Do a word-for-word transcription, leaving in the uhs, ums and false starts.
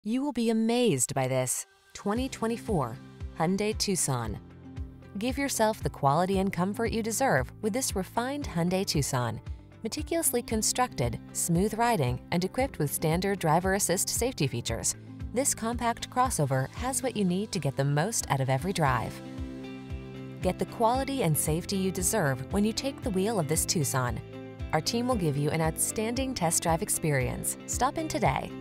You will be amazed by this twenty twenty-four Hyundai Tucson. Give yourself the quality and comfort you deserve with this refined Hyundai Tucson. Meticulously constructed, smooth riding, and equipped with standard driver assist safety features, this compact crossover has what you need to get the most out of every drive. Get the quality and safety you deserve when you take the wheel of this Tucson. Our team will give you an outstanding test drive experience. Stop in today.